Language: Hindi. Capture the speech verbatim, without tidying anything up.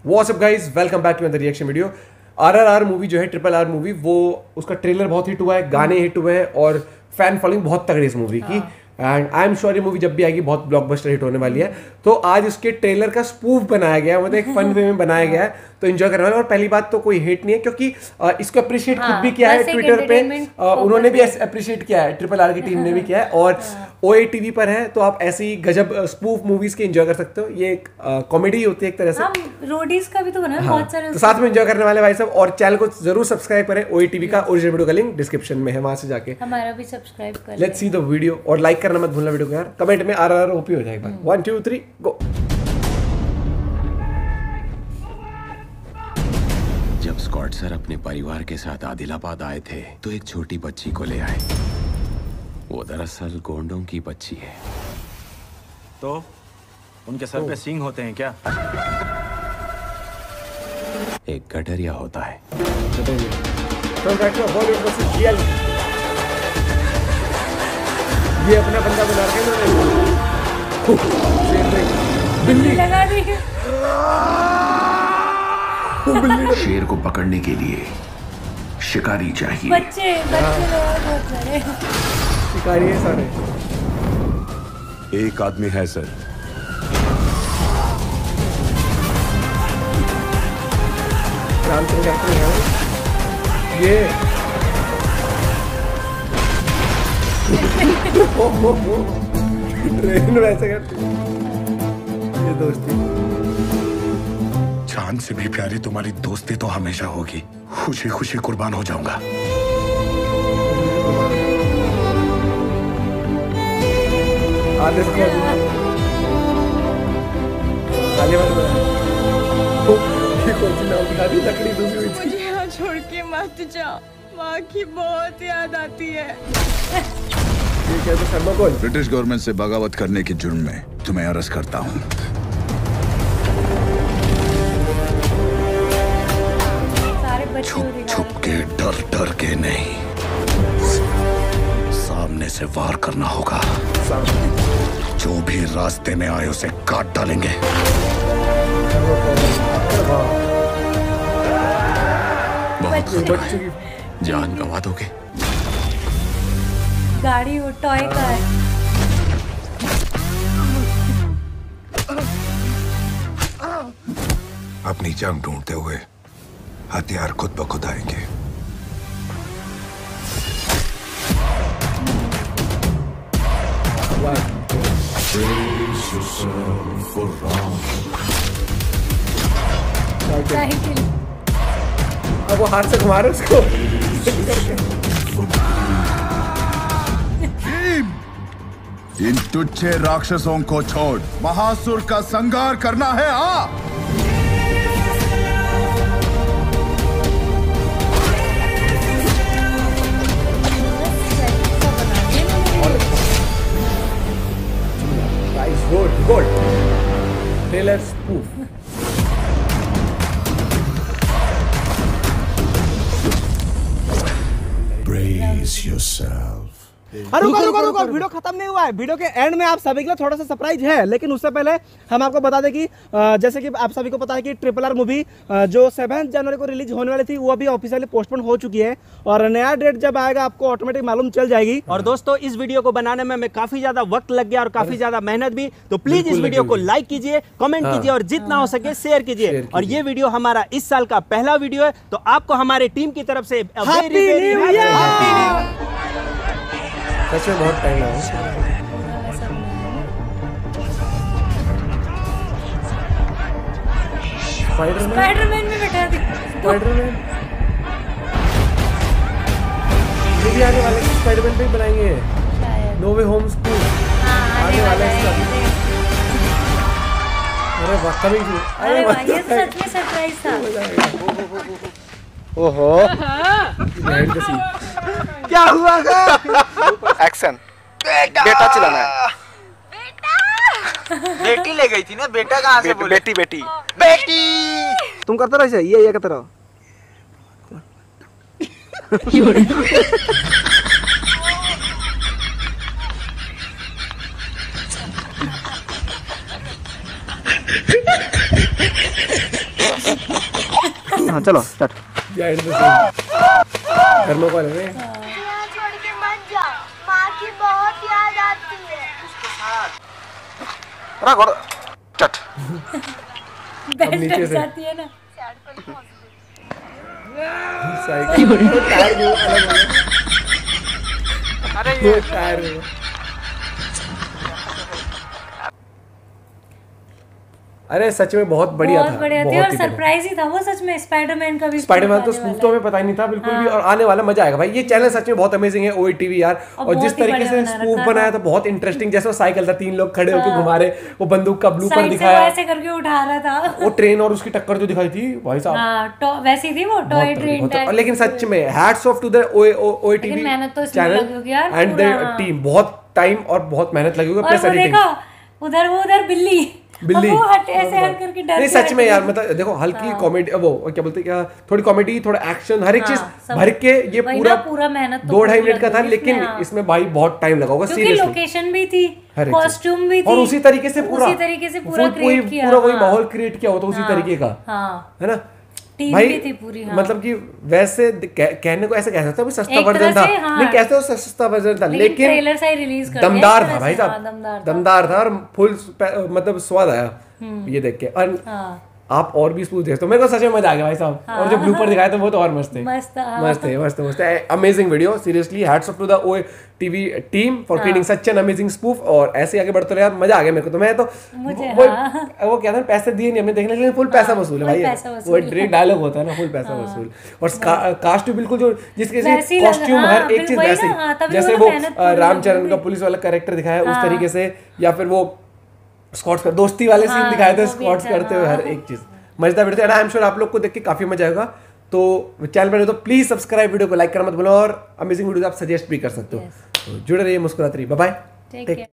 What's up guys, welcome back to another reaction video. RRR movie जो है, ट्रिपल आर मूवी, वो उसका ट्रेलर बहुत हिट हुआ है, गाने हिट हुए हैं और फैन फॉलोइंग बहुत तगड़ी इस मूवी की। एंड आई एम श्योर ये मूवी जब भी आएगी बहुत ब्लॉकबस्टर हिट होने वाली है। तो आज इसके ट्रेलर का स्पूफ बनाया गया है, मतलब एक फन वे में बनाया गया है, तो एंजॉय करने वाला है। और पहली बात तो कोई हेट नहीं है, क्योंकि इसको अप्रिशिएट खुद भी किया है ट्विटर पे, उन्होंने भी अप्रिशिएट किया है, ट्रिपल आर की टीम ने भी किया है। और ओएटीवी पर है, तो आप ऐसी गजब स्पूफ मूवीज के एंजॉय कर सकते हो। ये एक कॉमेडी होती है एक तरह से। हम रोडीज का भी तो बना है, बहुत सारे, तो साथ में एंजॉय करने वाले भाई साहब। और चैनल को जरूर सब्सक्राइब करें, ओएटीवी का ओरिजिनल वीडियो का लिंक डिस्क्रिप्शन में है, वहां से जाके हमारा भी सब्सक्राइब कर लेट्स सी द वीडियो। और लाइक करना मत भूलना वीडियो को यार, कमेंट में आरआरआर ओपी हो जाएगा। One two three go. जब स्कॉट सर अपने परिवार के साथ आदिलाबाद आए थे तो एक छोटी बच्ची को ले आए। वो दरअसल गोंडों की बच्ची है। तो उनके सर पे सींग होते हैं क्या? एक गडरिया होता है। ये अपना बंदा बना के बिल्ली लगा दी। शेर को पकड़ने के लिए शिकारी चाहिए। बच्चे बच्चे लोग बहुत सारे शिकारी है सारे। एक आदमी है सर। राम सिंह एक्टर है ये। ट्रेन वैसे करती ये दोस्ती। जान से भी प्यारी तुम्हारी दोस्ती तो हमेशा होगी। खुशी खुशी कुर्बान हो जाऊंगा। आदेश कर आगे बढ़ ये कौन सी नाव दिखा दी? लकड़ी डूबी हुई थी। मुझे यहाँ छोड़ के मत जाओ, माँ की बहुत याद आती है। ये क्या तो थर्माकोल? ब्रिटिश गवर्नमेंट से बगावत करने के जुर्म में तुम्हें अरेस्ट करता हूँ। छुप छुप के, डर डर के नहीं, सामने से वार करना होगा। जो भी रास्ते में आए उसे काट डालेंगे। बहुत जान गंवा दोगे। गाड़ी वो टॉय का है। अपनी जंग ढूंढते हुए हथियार खुद ब खुद आएंगे। अब वो हाथ से घुमा रहे उसको। इन तुच्छे राक्षसों को छोड़ महासुर का संहार करना है। आ Gold, gold. Trailer spoof. Brace yourself. रुको रुको रुको, वीडियो खत्म नहीं हुआ है। वीडियो के एंड में आप सभी के लिए थोड़ा सा सरप्राइज है, लेकिन उससे पहले हम आपको बता दें कि जैसे कि आप सभी को पता है कि ट्रिपल आर मूवी जो सेवन जनवरी को रिलीज होने वाली थी वो अभी ऑफिशियली पोस्टपोन हो चुकी है, और नया डेट जब आएगा आपको ऑटोमेटिक मालूम चल जाएगी। और दोस्तों, इस वीडियो को बनाने में हमें काफी ज्यादा वक्त लग गया और काफी ज्यादा मेहनत भी, तो प्लीज इस वीडियो को लाइक कीजिए, कमेंट कीजिए और जितना हो सके शेयर कीजिए। और ये वीडियो हमारा इस साल का पहला वीडियो है, तो आपको हमारे टीम की तरफ से सच में बहुत टाइम लगा। स्पाइडरमैन में बैठा दी। स्पाइडरमैन ये भी आने वाले, स्पाइडरमैन पे ही बनाएंगे। नो वे होम स्कूल आने वाला है। अरे वाह, कमिंग सून। अरे वाह, ये सच में सरप्राइज था। ओहो, क्या हुआ? एक्शन। बेटा चिल्लाना है। बेटी ले गई थी ना, बेटा कहाँ से बोले? बेटी बेटी बेटी। तुम करते रहो, ये ये करते रहो। हाँ चलो स्टार्ट। बिहाइंड द सीन घर में कौन है? यहाँ छोड़ के मत जाओ, माँ की बहुत याद आती है। बेड नीचे लग से। जाती है ना। साइकिल वो टायर वो अलग हो गया। अरे वो ये टायर वो। अरे सच में बहुत बढ़िया बहुत था, बढ़िया थी बहुत और ही बढ़िया। सरप्राइज ही था वो सच में। स्पाइडरमैन का भी स्पाइडरमैन तो spoof आने स्पूफ तो वाला हमें पता ही नहीं था बिल्कुल भी, हाँ। और आने वाला मजा आएगा भाई। ये चैनल सच में बहुत अमेजिंग है, ओई टीवी यार। और और जिस बहुत ही तरीके से बढ़िया बना स्पूफ रखा बनाया था। था बहुत इंटरेस्टिंग। जैसे वो साइकिल था, तीन लोग खड़े होकर हाँ। घुमा रहे, वो बंदूक का ब्लूपर साइड से वो दिखाया, ऐसे करके उठा रहा था। वो ट्रेन और उसकी टक्कर जो दिखाई थी भाई साहब, हाँ, टॉ- वैसी थी वो टॉय बहुत- ट्रेन बहुत- टाइप। और लेकिन सच में hats off to the Oye TV लेकिन मेहनत तो इसमें लगी होगी यार एंड द पूरा। टीम। बहुत टाइम और बहुत मेहनत लगी होगी और प्लस वो एडिटिंग। देखा उधर वो उधर बिल्ली बिल्ली और वो हट ऐसे हट करके डर नहीं के सच हट में यार, गई। मतलब देखो हल्की कॉमेडी, वो क्या बोलते हैं, क्या थोड़ी कॉमेडी, थोड़ा एक्शन, हर एक चीज हाँ, सब- भर के ये वही पूरा ना, पूरा मेहनत तो दो ढाई पूरी मिनट का था। लगी लेकिन इसमें, हाँ। इसमें भाई बहुत टाइम लगा होगा क्योंकि सीरियसली। लोकेशन भी थी, हर एक चीज। कॉस्ट्यूम भी थी, और उसी तरीके से पूरा उसी तरीके से पूरा फुल- पूरी- क्रिएट किया, पूरा वही हाँ। माहौल क्रिएट किया होता उसी हाँ, तरीके का, हाँ। है ना टीम भाई? भी थी पूरी, हाँ। मतलब कि वैसे कह- कहने को ऐसे कह सकते हैं भाई सस्ता एक वर्जन तरह था, से, हाँ। नहीं कहते हो सस्ता वर्जन था, लेकिन लेकिन ट्रेलर से ही रिलीज कर दिया दमदार एक तरह था भाई से, हाँ, साहब, दमदार था। दमदार था और फुल मतलब स्वाद आया ये देख के। और हाँ। आप और भी स्पूफ देखते हो, मेरे को सच में मजा आ गया भाई साहब। और जो ब्लूपर दिखाया था वो तो और मस्त है, मस्त था, हाँ। मस्त है, मस्त है, मस्त है। Amazing video, seriously hats off to the Oye TV team for creating such an amazing spoof. और ऐसे आगे बढ़ते रहे यार, मजा आ गया मेरे को। तो मैं तो मुझे, वो हाँ। वो क्या था, पैसे दिए नहीं हमने देखने, लेकिन फुल पैसा वसूल है फुल भाई। पैसा वो वसूल। डायरेक्ट डायलॉग होता है ना, फुल पैसा वसूल। और कास्ट भी बिल्कुल जो जिसके वैसी लग- कॉस्ट्यूम हाँ, हर एक चीज वही ना, वैसी, हाँ, तभी जैसे वो वो मेहनत अ, पूरी रामचरण लगी का थी। पुलिस वाला कैरेक्टर दिखाया उस हाँ। तरीके से, या फिर वो स्कॉट्स का दोस्ती वाले सीन हाँ, दिखाए थे, वो भी स्कॉट्स अच्छा, करते हुए हाँ। हर एक चीज मजेदार वीडियो था। आई एम श्योर आप लोग को देख के काफी मजा आएगा। तो चैनल पर तो प्लीज सब्सक्राइब, वीडियो को लाइक करना मत भूलना, और अमेजिंग वीडियो आप सजेस्ट भी कर सकते हो। तो जुड़े रहिए, मुस्कुराते रहिए, बाय बाय। Take care.